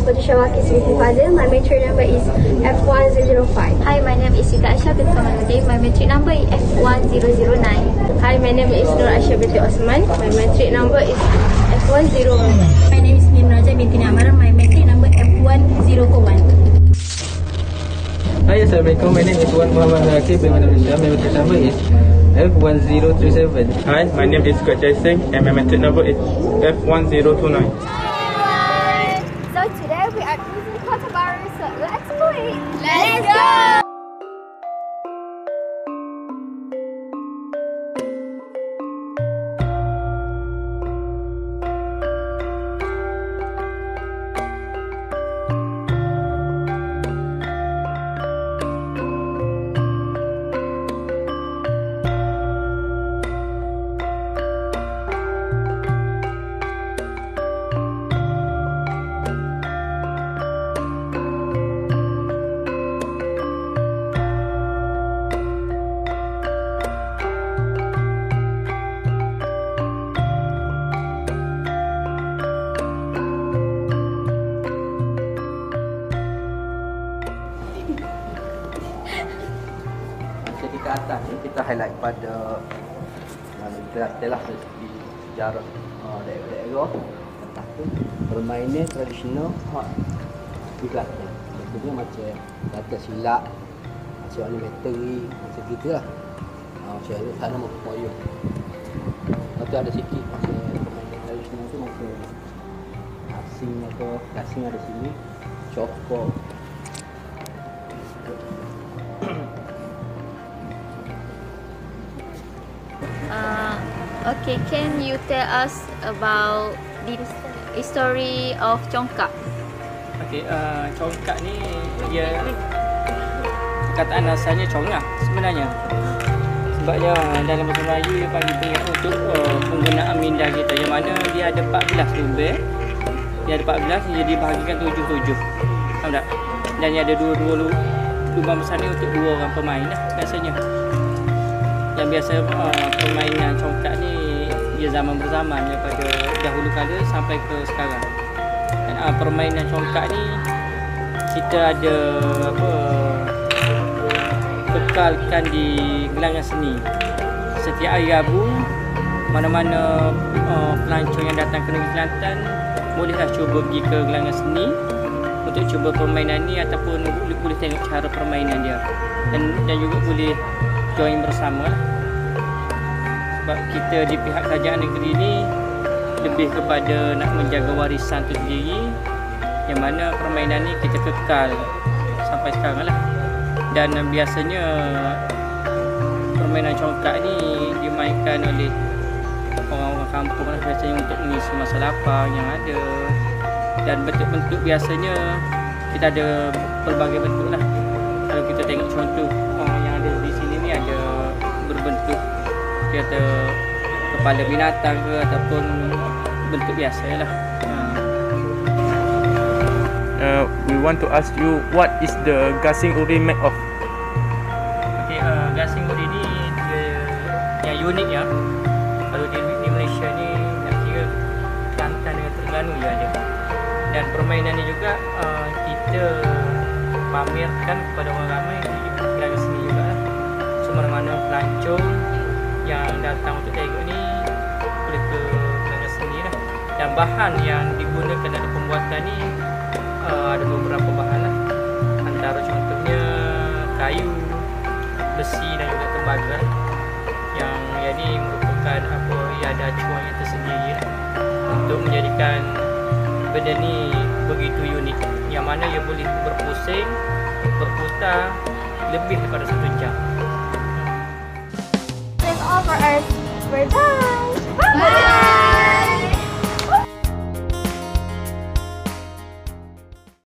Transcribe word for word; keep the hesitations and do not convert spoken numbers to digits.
Patricia Waki Srifi Fazil. My matric number is F one zero zero five. Hi, my name is Sita Asha binti Kamaluddin. My matric number is F one zero zero nine. Hi, my name is Nur Asha binti Osman. My matric number is F one zero one. My name is Mim Raja binti Amar. My matric number F one zero one. Hi, Assalamualaikum. My name is Wan Muhammad Hakim bin Malaysia. My matric number is F one zero three seven. Hi, my name is Kwek Chai Singh and my matric number is F one zero two nine. So today we are using Kota Baru, so let's play! Let's go! Di atas ni kita highlight pada mana kita telah segi sejarah uh, daerah-daerah atas tu permainan tradisional hak di Kelantan. Contohnya macam kata silat, macam animatory, macam gitulah. Ah, macam ni sana moyo. Lepas tu ada sikit macam permainan tradisional tu macam asing atau asing ada sini, cokok. Uh, okay, can you tell us about the history of congkak? Okay, uh, congkak ni dia perkataan asalnya congah sebenarnya. Sebabnya dalam bahasa Melayu dia bagi pengingat untuk uh, penggunaan minda kita yang mana dia ada empat belas lumba. Dia ada empat belas, dia dibahagikan tujuh tujuh. Faham tak? Dan dia ada dua-dua lubang besar ni untuk dua orang pemain lah biasanya. Yang biasa uh, permainan congkak ni dia zaman berzaman daripada dahulu kala sampai ke sekarang. Dan uh, permainan congkak ni kita ada apa kekalkan di gelanggang seni. Setiap hari Rabu mana-mana uh, pelancong yang datang ke negeri Kelantan bolehlah cuba pergi ke gelanggang seni untuk cuba permainan ni ataupun boleh, boleh tengok cara permainan dia. Dan dan juga boleh join bersama lah. Sebab kita di pihak kerajaan negeri ni lebih kepada nak menjaga warisan tu sendiri, yang mana permainan ni kita kekal sampai sekarang lah. Dan biasanya permainan congkak ni dimainkan oleh orang-orang kampung lah, biasanya untuk mengisi masa lapang yang ada. Dan bentuk-bentuk biasanya kita ada pelbagai bentuk lah. Kalau kita tengok contoh orang yang ada di sini ni ada berbentuk kata kepala binatang ke ataupun bentuk biasa lah. Uh, we want to ask you, what is the gasing uri made of? Okay, uh, gasing uri ni dia yang unik ya. Kalau di, di Malaysia ni nak kira Kelantan dengan Terengganu je ada. Dan permainan ni juga uh, kita pamerkan kepada orang ramai di gelanggang seni juga lah. So mana-mana pelancong yang datang untuk tengok ni boleh ke gelanggang seni lah. Dan bahan yang digunakan dalam pembuatan ni uh, ada beberapa bahan lah. Antara contohnya kayu, besi dan juga tembaga lah. Yang yang ni merupakan apa yang ada acuan yang tersendiri lah, untuk menjadikan benda ni begitu unik, yang mana ia boleh berpusing, berputar lebih daripada satu jam. That's all for us. We're done. Bye. Bye.